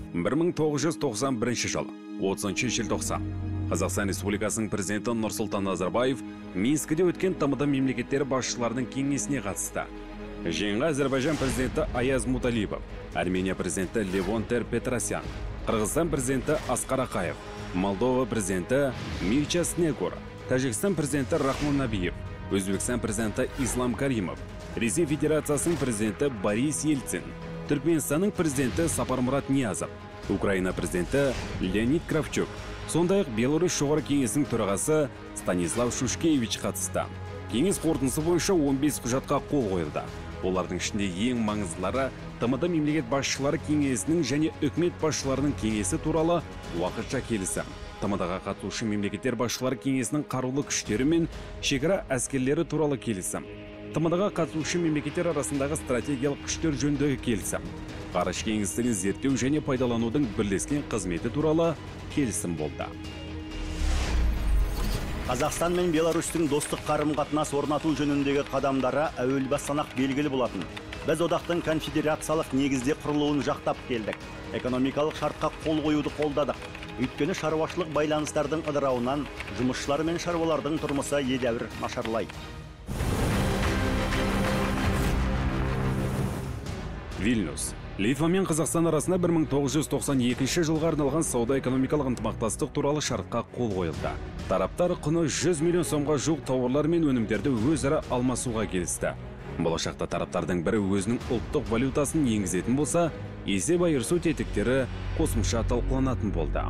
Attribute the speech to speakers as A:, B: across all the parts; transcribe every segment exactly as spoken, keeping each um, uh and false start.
A: бір мың тоғыз жүз тоқсан бірінші жыл отызыншы желтоқсан Қазақстан Республикасының президенті Нұрсұлтан Назарбаев Минскіде өткен тмд мемлекеттері басшыларының кеңесіне қатысты. Жиынға Әзербайжан президенті Аяз Муталипов, Армения президенті Левон Тер-Петросян, Қырғызстан президенті Асқар Ақаев, Молдова президенті Мирча Снегур, Тәжікстан президенті Рахмон Набиев, Өзбекстан президенті Ислам Каримов, Ресей Федерациясының президенті Борис Ельцин, Түркменстанның президенті Сапармұрат Ниязов, Украина президенті Леонид Кравчук, сондай-ақ Беларусь жоғары кеңесінің төрағасы Станислав Шушкевич қатысты. Кеңес қорытындысы бойынша он бес құжатқа қол қойылды. Олардың ішінде ең маңыздылары тмд мемлекет басшылары кеңесінің және үкімет басшыларының кеңесі туралы уақытша келісім. тмд-ға қатысушы мемлекеттер басшылары кеңесінің қарулы күштері мен шекара әскерлері туралы келісім. тмд-ға қатысушы мемлекеттер арасындағы стратегиялық күштер жөніндегі келісім. Ғарыш кеңістігін зерттеу және пайдаланудың бірлескен қызметі туралы келісім болды.
B: Қазақстан мен Беларусьтің достық қарым-қатынас орнату жөніндегі қадамдары әуел бастан-ақ белгілі болатын. Біз одақтың конфедерациялық негізде құрылуын жақтап келдік. Экономикалық шартқа қол қоюды қолдадық. Өйткені шаруашылық байланыстардың ыдырауынан жұмысшылар мен шаруалардың тұрмысы едәуір нашарлайды.
A: Вильнюс. Литва мен Қазақстан арасында бір мың тоғыз жүз тоқсан екінші жылға арналған сауда-экономикалық ынтымақтастық туралы шартқа қол қойылды. Тараптар құны жүз миллион сомға жуық тауарлар мен өнімдерді өзара алмасуға келісті. Болашақта тараптардың бірі өзінің ұлттық валютасын енгізетін болса, есеп айырысу тетіктері қосымша талқыланатын болды.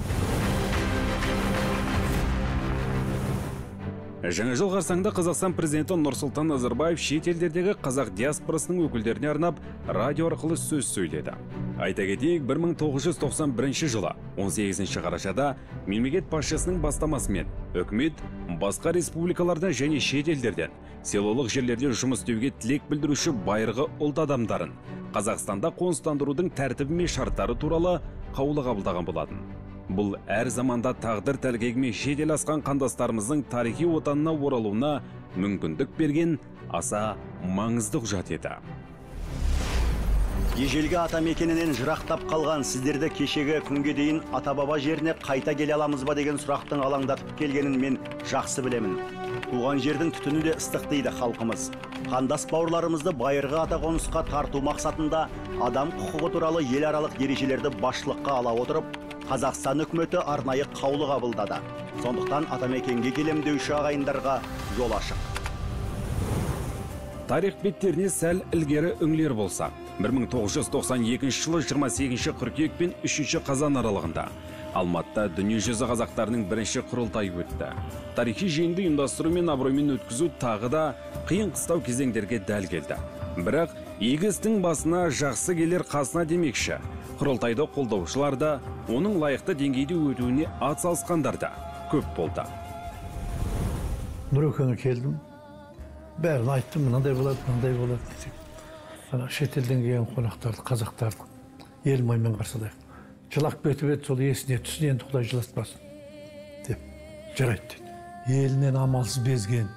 A: Жаңа жыл қарсаңында Қазақстан президенті Нұрсұлтан Назарбаев шет елдердегі қазақ диаспорасының өкілдеріне арнап радио арқылы сөз сөйледі. Айта кетейік, бір мың тоғыз жүз тоқсан бірінші жылы он сегізінші қарашада мемлекет басшысының бастамасымен үкімет басқа республикалардан және шет елдерден селолық жерлерде жұмыс істеуге тілек білдіруші байырғы ұлт адамдарын Қазақстанда қоныстандырудың тәртібі мен шарттары туралы қаулы қабылдаған болатын. Бұл әр заманда тағдыр тәлкегімен шетел асқан қандастарымыздың тарихи отанына оралуына мүмкіндік берген аса маңызды құжат еді.
B: Ежелгі ата мекенінен жырақтап қалған сіздерді кешегі күнге дейін ата-баба жеріне қайта келе аламыз ба деген сұрақтың алаңдатып келгенін мен жақсы білемін. Туған жердің түтіні де ыстық дейді халқымыз. Қандас бауырларымызды байырғы ата қонысқа тарту мақсатында адам құқығы туралы ел аралық ережелерді басшылыққа ала отырып, Қазақстан үкіметі арнайы қаулы қабылдады. Сондықтан атамекенге келем деуші ағайындарға жол ашық.
A: Тарих беттеріне сәл ілгері үңілер болса, бір мың тоғыз жүз тоқсан екінші жылы жиырма сегізінші қыркүйек пен үшінші қазан аралығында Алматыда дүниежүзі қазақтарының бірінші құрылтайы өтті. Тарихи жиынды ұйымдастыру мен абыроймен өткізу тағы да қиын қыстау кезеңдерге дәл келді. Бірақ игі істің басына жақсы келер қасына демекші, құрылтайды қолдаушылар да, оның лайықты деңгейде өтуіне ат салысқандар да көп болды.
C: Нұрекеңе келдім, бәрін айттым, мынандай болады, мынандай болады десек. Ана шетелден келген қонақтарды, қазақтарды елмаймен қарсылайық. Жылақ бетіп еді, сол есіне түсіне енді Құдай жылатпасын деп жарайды деді. Елінен амалсыз безген,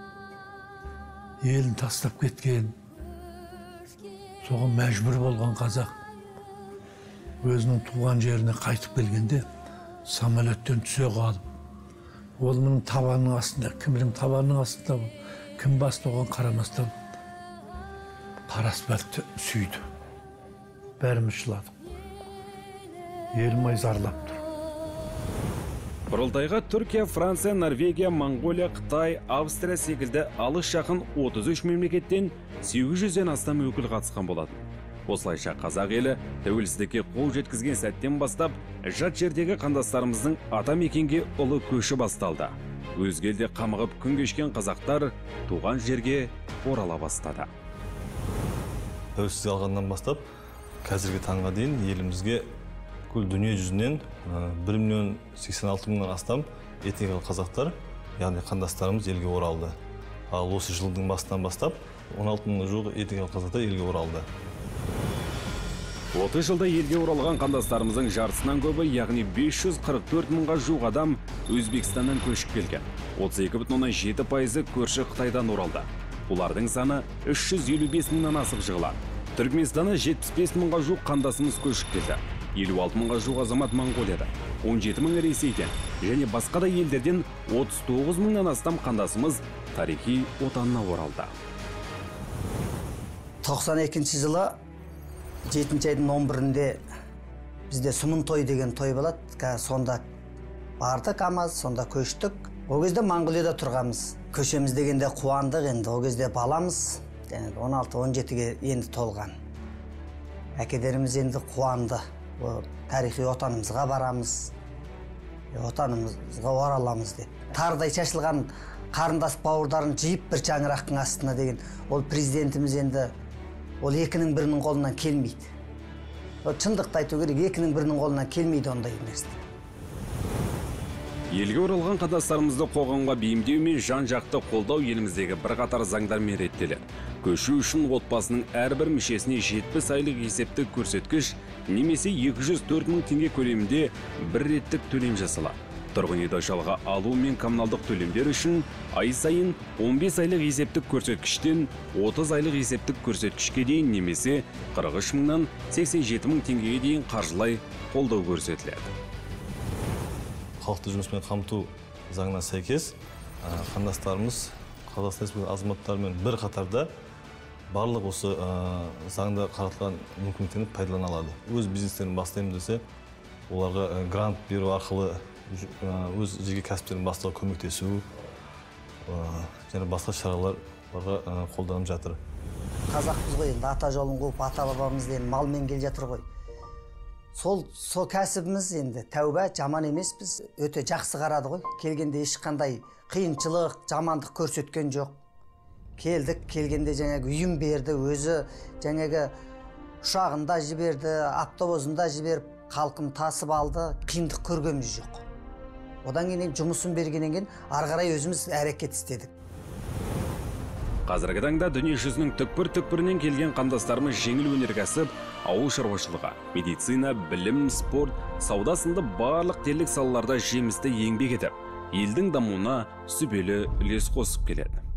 C: елін тастап кеткен, соған мәжбүр болған қазақ өзінің туған жеріне қайтып келгенде самолеттен түсе қалып, ол мұның табанының астында, кімнің табанының астында, кім басты оған қарамастан қара асфальтты сүйді. Бәріміз жыладық. Елмай зарлап тұр.
A: Құрылтайға Түркия, Франция, Норвегия, Монғолия, Қытай, Австрия секілді алыс жақын отыз үш мемлекеттен сегіз жүзден астам өкіл қатысқан болатын. Осылайша қазақ елі тәуелсіздікке қол жеткізген сәттен бастап, жат жердегі қандастарымыздың ата мекенге ұлы көші басталды. Өзге елде қамығып күн кешкен қазақтар туған жерге орала бастады.
D: Тәуелсіздік алғаннан бастап, қазіргі таңға дейін елімізге күл дүние жүзінен бір миллион сексен алты мыңнан астам этникалық қазақтар, яғни қандастарымыз елге оралды. Ал осы жылдың басынан бастап он алты мыңға жуық этникалық қазақтар елге оралды.
A: отыз жылда елге оралған қандастарымыздың жартысынан көбі, яғни бес жүз қырық төрт мыңға жуық адам Өзбекстаннан көшіп келген. отыз екі бүтін оннан жеті пайызы көрші Қытайдан оралды. Олардың саны үш жүз елу бес мыңнан асып жығылады. Түркменстаннан жетпіс бес мыңға жуық қандасымыз көшіп келді. елу алты мыңға жуық азамат Моңғолияда, он жеті мың Ресейден және басқа да елдерден отыз тоғыз мыңнан астам қандасымыз тарихи отанына оралды.
E: тоқсан екінші жылы жетінші айдың он бірінде бізде Сұмын той деген той болады. Сонда бардық амаз, сонда көштік. О кезде Моңғолияда тұрғанбыз. Көшеміз дегенде қуандық, енді о кезде баламыз, он алты он жетіге енді толған. Әкелеріміз енді қуанды. Тарихи отанымызға барамыз, отанымызға ораламыз деп. Тардай шашылған қарындас бауырдарын жиып бір шаңырақтың астына деген. Ол президентіміз енді ол екінің бірінің қолынан келмейді. Шындықты айту керек, екінің бірінің қолынан келмейді ондай нәрсе.
A: Елге оралған қандастарымызды қоғамға бейімдеу мен жан-жақты қолдау еліміздегі бірқатар заңдармен реттеледі. Көшу үшін отбасының әрбір мүшесіне жетпіс айлық есептік көрсеткіш немесе екі жүз төрт мың теңге көлемінде бір реттік төлем жасалады. Тұрғын үйді жалға алу мен коммуналдық төлемдер үшін ай сайын он бес айлық есептік көрсеткіштен отыз айлық есептік көрсеткішке дейін немесе қырық үш мыңнан сексен жеті мың теңгеге дейін қаржылай қолдау көрсетіледі.
D: Халықты жұмыспен қамту заңына сәйкес қандастарымыз Қазақстан Республикасы азаматтарымен бір қатарда барлық осы заңда қарастырылған мүмкіндіктерді пайдалана алады. Өз бизнестерін бастаймын десе, оларға грант беру арқылы өз жеке кәсіптерін бастауға көмектесу және басқа шаралар қолданып жатыр.
E: Қазақпыз ғой, енді ата жолын қуып, ата бабамыз деген малмен келе жатыр ғой. Сол сол кәсібіміз енді тәуба, жаман емес, біз өте жақсы қарады ғой. Келгенде ешқандай қиыншылық, жамандық көрсеткен жоқ. Келдік, келгенде жаңағы үйін берді, өзі жаңағы ұшағында жіберді, автобусында жіберіп, халқын тасып алды, қиындық көргеніміз жоқ. Одан кейін жұмысын бергеннен кейін ары қарай өзіміз әрекет істедік.
A: Қазіргі таңда дүние жүзінің түкпір-түкпірінен келген қандастарымыз жеңіл өнеркәсіп, ауыл шаруашылығы, медицина, білім, спорт, сауда сынды барлық дерлік салаларда жемісті еңбек етіп, елдің дамуына сүбелі үлес қосып келеді.